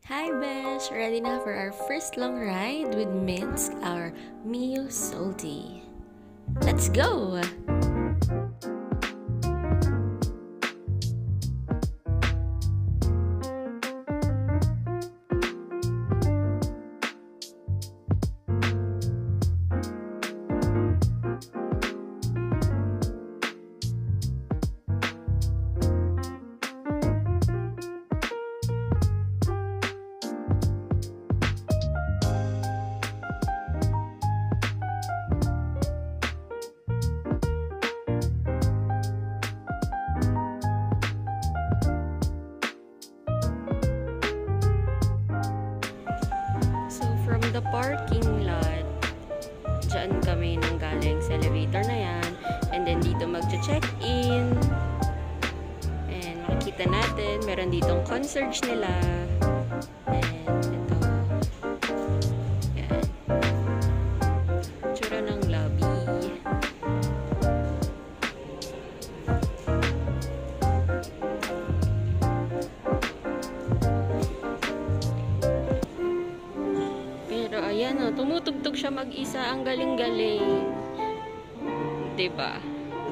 Hi Besh! Ready na for our first long ride with Minsk, our Mio Salty. Let's go! From the parking lot, dyan kami nang galing sa elevator na yan. And then dito mag-check-in. And makikita natin, meron ditong concierge nila. And ito. Yan. Tsura ng lobby. Ayan o, tumutugtog siya mag-isa. Ang galing-galing. Diba?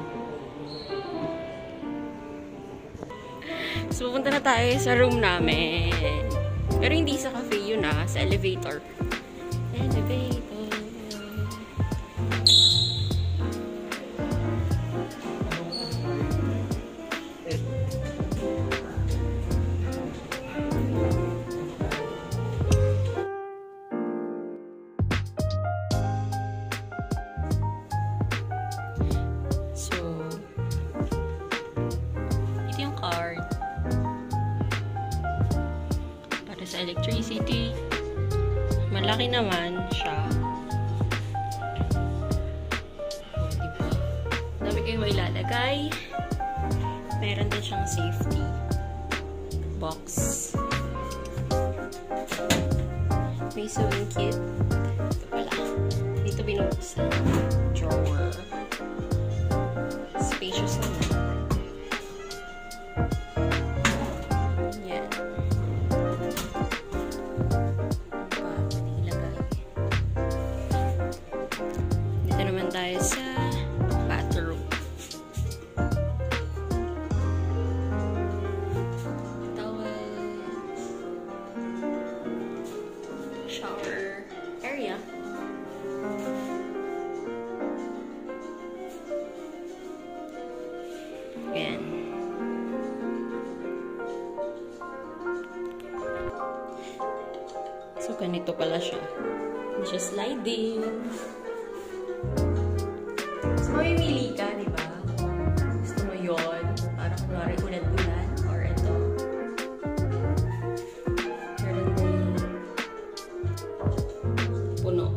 So, pupunta na tayo sa room namin. Pero hindi sa cafe yun sa elevator. Elevator. Sa electricity. Malaki naman siya. Diba? Dami kayo may ilalagay. Meron din siyang safety box. May sewing kit. Ito pala. Dito binuksan. Drawer. Spacious naman. Tayo sa bathroom. Towels. Shower area. Ayan. So, ganito pala siya. Hindi siya sliding. So, mamimili ka, di ba? Gusto mo yun? Parang kunwari ulan-ulan. Or ito. Meron din puno.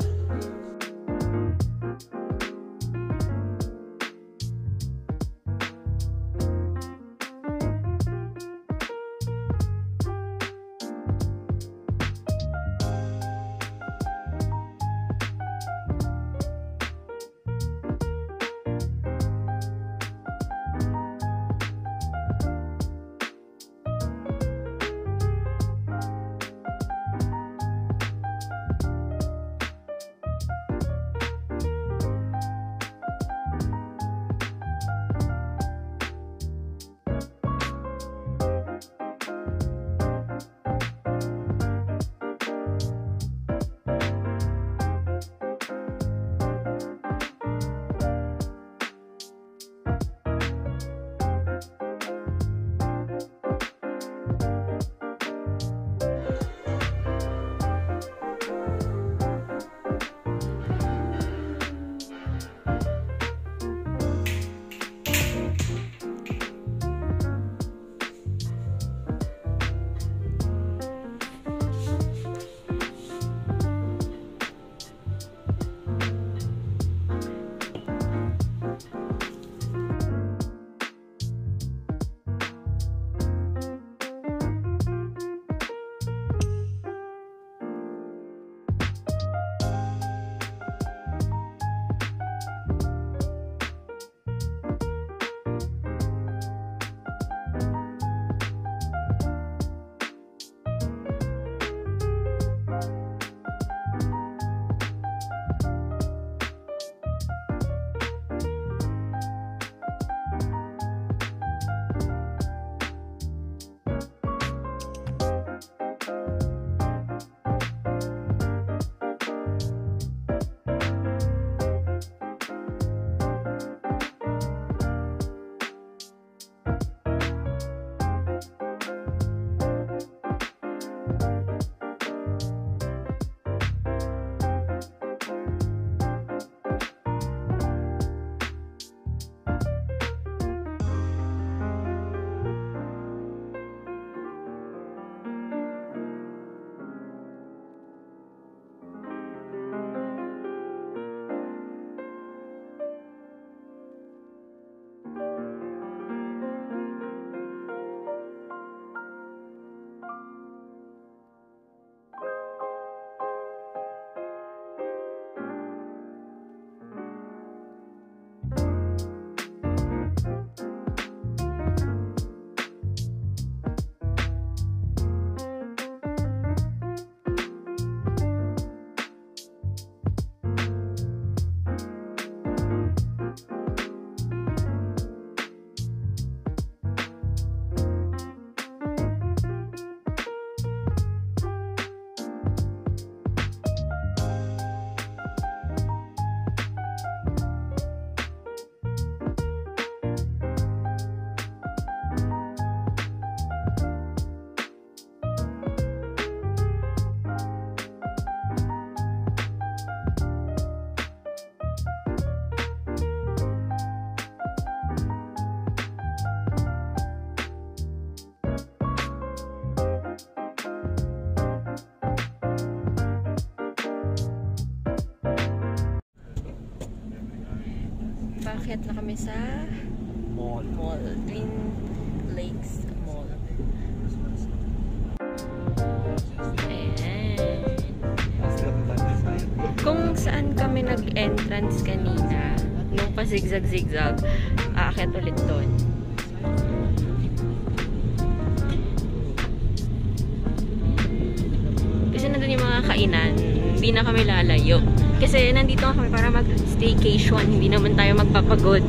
aakyat na kami sa mall. Twin Lakes Mall. Ayan. Kung saan kami nag-entrance kanina, nung pa-zigzag-zigzag, aakyat ulit doon. Kasi nandun yung mga kainan, hindi na kami lalayo. Kasi nandito kami para mag-staycation, hindi naman tayo magpapagod.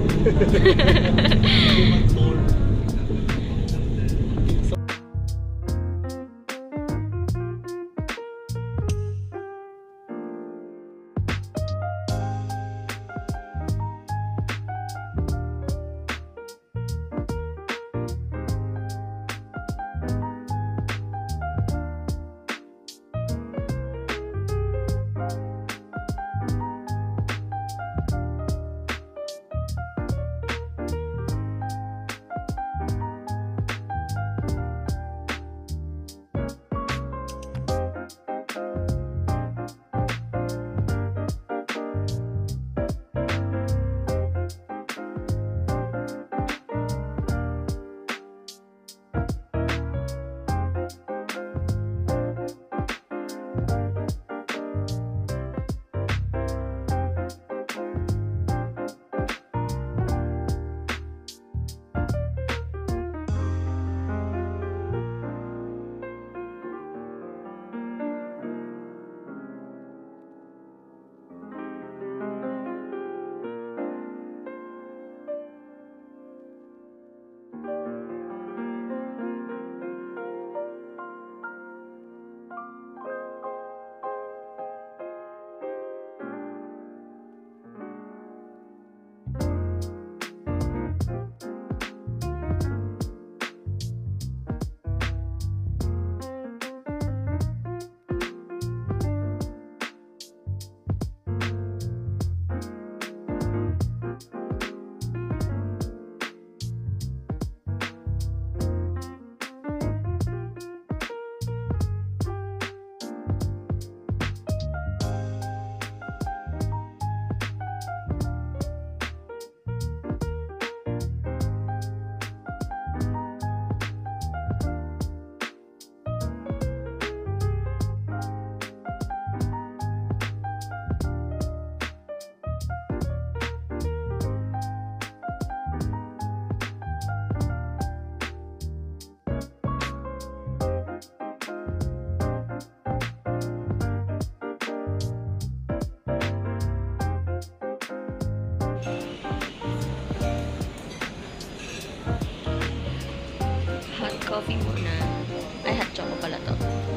Coffee muna. Ay, hot choco pala to.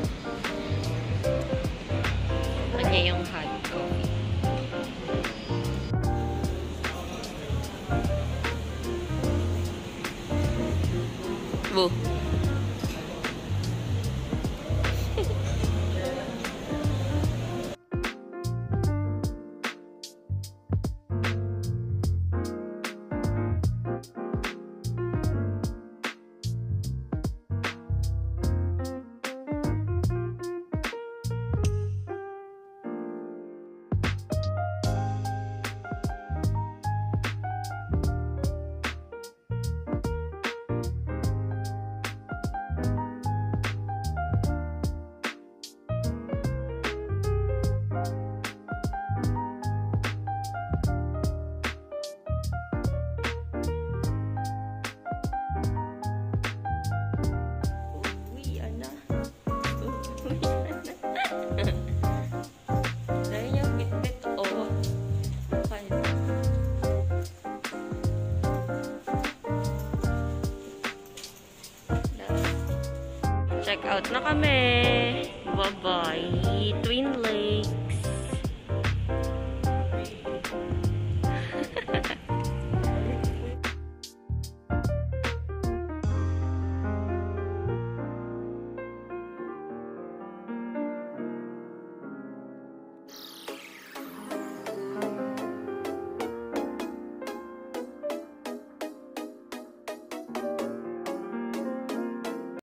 Kanya yung hot coffee. Woo. Check out na kami. Bye-bye. Twin Lake.